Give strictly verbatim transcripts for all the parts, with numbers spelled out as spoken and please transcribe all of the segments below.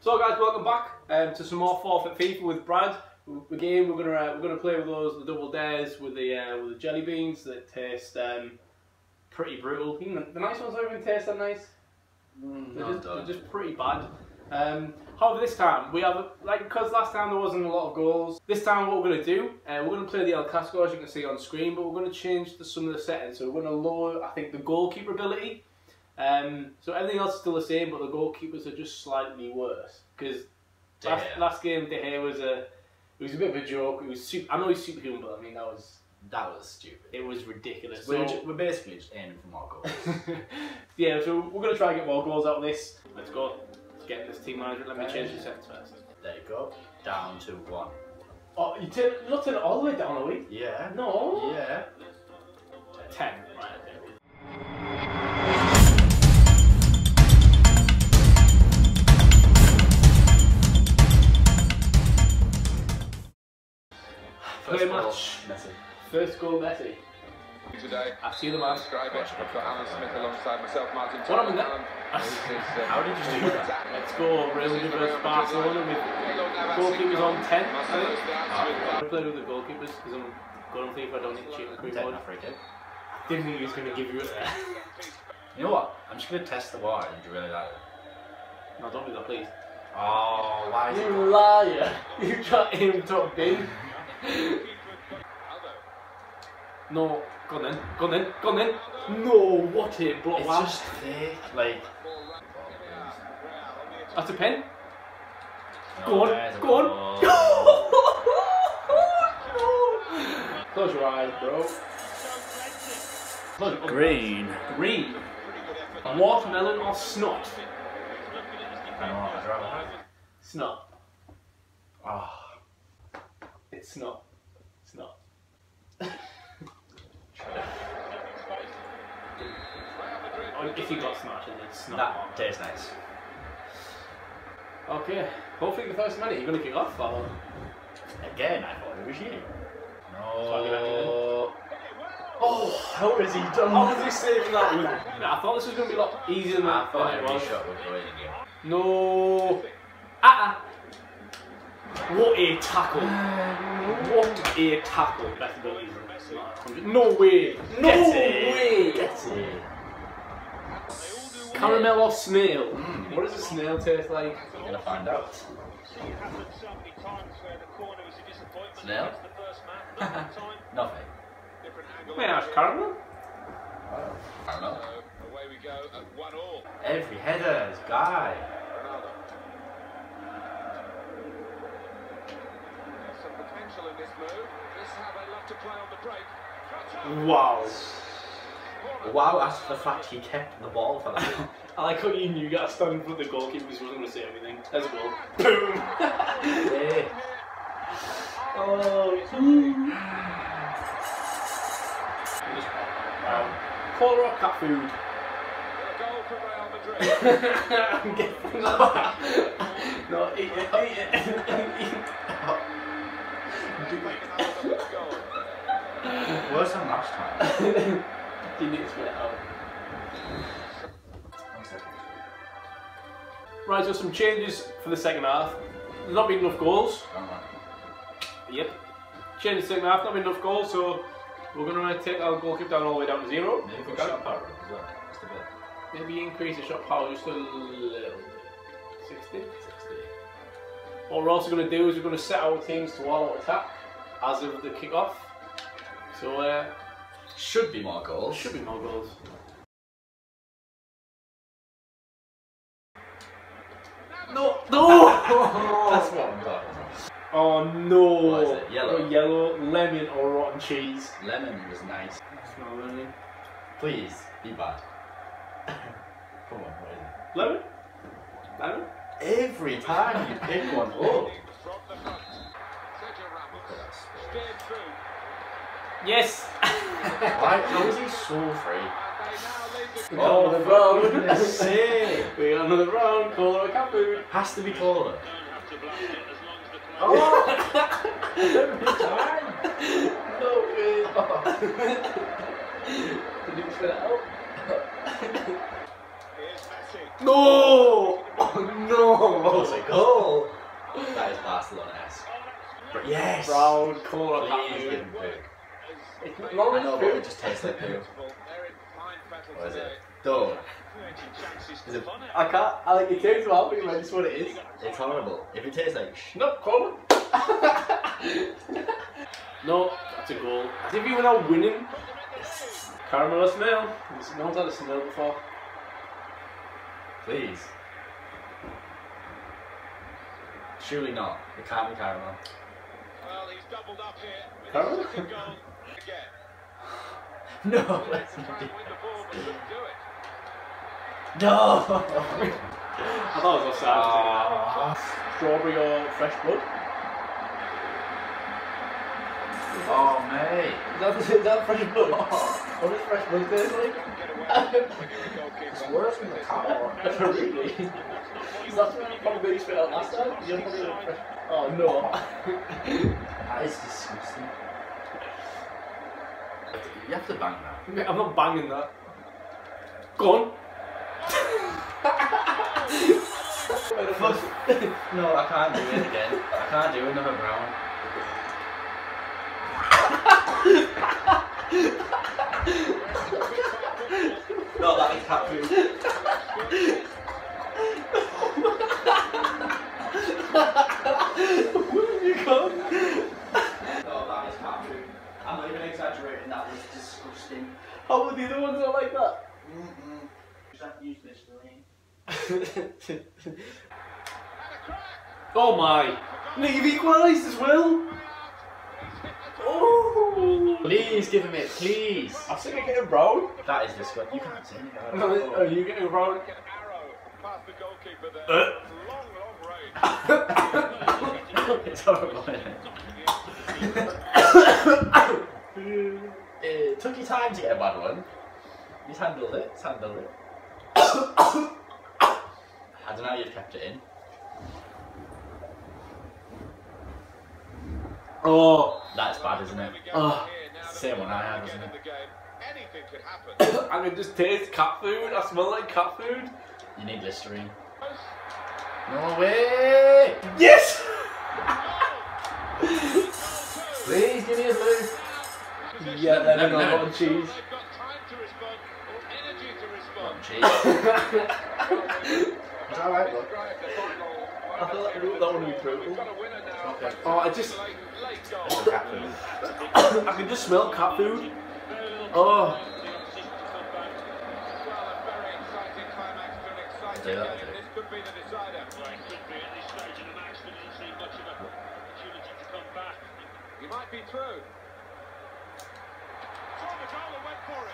So guys, welcome back um, to some more Forfeit FIFA with Brad. Again, we're gonna uh, we're gonna play with those the double dares with the uh, with the jelly beans that taste um, pretty brutal. Even the, the nice ones don't even taste that nice. Mm, they're, just, they're just pretty bad. Um, however, this time we have like because last time there wasn't a lot of goals. This time, what we're gonna do, uh, we're gonna play the El Clasico as you can see on screen, but we're gonna change the, some of the settings. So we're gonna lower, I think, the goalkeeper ability. Um, so everything else is still the same, but the goalkeepers are just slightly worse because last, last game De Gea was a it was a bit of a joke. It was super, I know he's superhuman, but I mean that was that was stupid. It was ridiculous. We're, so, we're basically just aiming for more goals. Yeah, so we're gonna try and get more goals out of this. Let's go. Let's get this team management. Let me change the settings first. There you go. Down to one. Oh, you turn you're not turning it all the way down, are we? Yeah. No. Yeah. Ten. Right. First Play goal, match. Messi. First goal, Messi. Today, I see the man. describe it. I've got Alan Smith alongside myself, Martin. What happened there? How did you do that? Let's go. Real Madrid versus Barcelona with goalkeepers on ten. I think. I'm gonna play with the goalkeepers because I'm going on FIFA. I don't need to cheat on the Ten, mode. not free kick. I didn't think he was going to give you it. You know what? I'm just gonna test the water. Did you really like it? No, don't do that, please. Oh, why is it? You liar! You tried him top bin. No, go on then, go on then, go on then. No, what a block! It's wow. just thick, like. That's a pen. No, Go on, there's a go on. goal. No. Close your eyes, bro. Close your- Green. Green. Watermelon or snot? I don't know what I'd rather have. Snot. Oh. It's snot. Snot. Oh, if you got snot, then it's snot. That tastes nice. Okay. Hopefully the first minute you're going to kick off. Or... Again, I thought it was you. Sorry, No. Oh, how is he done? How was he saving that one? I thought this was going to be a lot easier than I thought than it every was. shot was going again. No. Ah. Uh-uh. What a tackle. What a tackle. Better believe it. No way. No Get way. it. Get it. Caramel or snail? Mm. What does a snail taste like? We're gonna find out. Snail? Nothing. May I ask caramel? Oh, I don't know. Away we go at one all. Every header is guy. Ronaldo. There's some potential in this move. This is how they love to play on the break. Wow. Wow, that's the fact he kept the ball for that. I like how you knew you got to stand in front of the goalkeeper because he wasn't going to say anything. There's a goal. Boom! Yeah. Oh, mm. um, Cola or cat food? A goal for Real Madrid. I'm getting that. No, eat it, eat it, eat it. Worse than last time. You need to spit it out. Right, so some changes for the second half. There's not been enough goals. Yep. Change the second half, not been enough goals, so we're going to take our goal kick down all the way down to zero. Maybe put shot power up as well, just a bit. Maybe increase the shot power just a little bit. sixty? sixty. What we're also going to do is we're going to set our teams to all out attack as of the kick-off. So, uh, should be more goals. should be more goals. No! No! That's what I'm talking about. Oh no! What is it? Yellow? Got yellow, lemon, or rotten cheese. Lemon was nice. Smell lemon. Please, be bad. Come on, what is it? Lemon? Lemon? Every time you pick one up. From the front. Sergio Ramos. Steered through. Yes! Why? How is he so free? We Oh, got another for round. goodness sake. We got another round. Cola or cat food. Has to be Cola. Oh! Every time. No way. Did you spit it out? No! Oh no! What was it called? Yes! brown colour of Please cat give food. him poo. It's not I long know, as but it food. just tastes like poo. They're in fine battle What is today. it? Dull. Creating chances Is it- for fun. I can't. I like it tastes well, but it's what it is. It's horrible. If it tastes like sh. No, call it. No, that's a goal. As if you were now winning. Caramel or smell? No one's had a smell before. Please. Surely not. It can't be caramel. Well, he's doubled up here. With Caramel? his second goal again. No! He tried Let's to not win do the ball, but couldn't do it. No! I thought it was offside. Ah. Strawberry or fresh blood? Oh, mate. Is that, is that fresh blood? What does fresh blood taste like? Get away when you're a goalkeeper. It's worse than the cow. Really? Is that what you probably made straight out last time? You're probably like fresh. Oh no. That is disgusting. You have to bang that. Mate, I'm not banging that. Go on. No, I can't do it again. I can't do another round. No, that is cat food. Where have you gone? No, that is cat food. I'm not even exaggerating, that was disgusting. How were the other ones not like that? Mm-mm. Just have to use Listerine. Oh my! Nick, you've equalised as well! Oh! Please give him it, please. I think I get it brown. That is disgusting. You can't say anything. No, are you getting brown? Like an arrow past the goalkeeper there. Uh. Long, long range. It's horrible, isn't it? It took you time to get a bad one. He's handled it. He's handled it. I don't know how you've kept it in. Oh, That's bad, isn't it? Oh, same one I had, wasn't it? Anything could happen. I can just taste cat food. I smell like cat food. You need Listerine. No way! Yes! Please give me a blue. Yeah, then I No, got no. on cheese. They've got time to respond or energy to respond. Cheese. It's alright, look. I feel like that one would be brutal. We've got a winner now. Okay. Oh, I just, Late, late goal. It's cat food. I can just smell cat food. Oh, Well, a very exciting climax to an exciting Do that, game. do. This could be the decider. Well, it could be at this stage of the match, but it doesn't seem much of an opportunity to come back. He might be through. Saw the goal and went for it.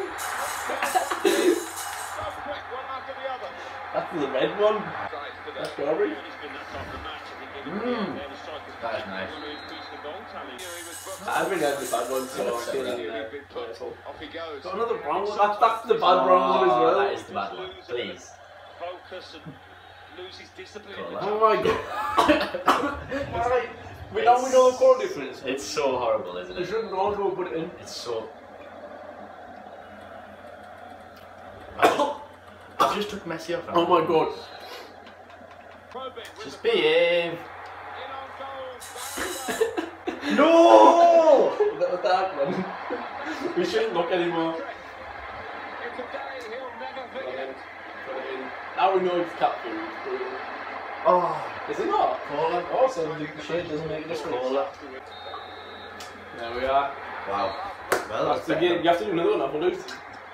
So quick, one after the other. that's the red one. Sides today. That's strawberry. It's been that type of match. I think in the Mm. end, there the strikers That is nice. want to increase the goal tally. He was booked. I've been had the bad one, so I'm So feeling He's uh, been put. careful. Off he goes. Got another brown one. That's, that's the bad brown one as Oh, well. that is the bad one. Please. Focus and lose his discipline. Cool, in the that. Oh my god. Alright, we now we know the core difference. It's so horrible, isn't We it? shouldn't all go put it in. It's so. I just, I just took Messi off. Oh my god. Probing with Just the behave. in on goal. No! That was that one. We shouldn't look anymore. It's a day he'll never Put it in. forget. Put it in. Now we know it's cat food. Oh, Is it not? cola. Also, the shade doesn't make a difference. Cola. There we are. Wow. Well, That's the game. You have to do another one, I'll lose.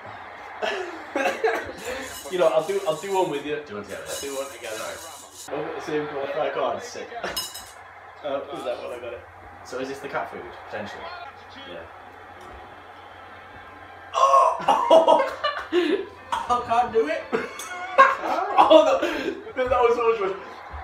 You know, I'll do I'll do one with you. Do you want to get I'll this? do one together. Both at the same goal. Oh god, sick. Uh, was that one I got it? So is this the cat food, potentially? Yeah. Oh! I can't do it. Oh no, no, that was so much worse.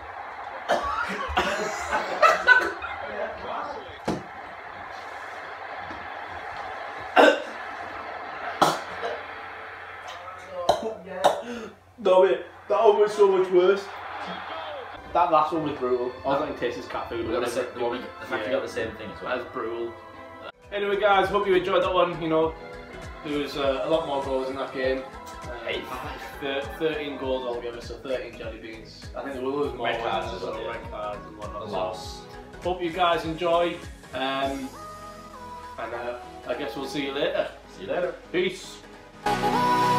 No wait, that one was so much worse. That last one was brutal. I was like, tastes cat food. We got the, sa- the, one, the fact Yeah. we got the same thing as well. That's brutal. Anyway, guys, hope you enjoyed that one. You know, there was uh, a lot more goals in that game. Uh, Eight five. thir- thirteen goals altogether, so thirteen jelly beans. I think there were loads more Red cards ones, as well, so yeah. red cards and whatnot. A So, loss. Hope you guys enjoy. Um, and uh, I guess we'll see you later. See you later. Peace.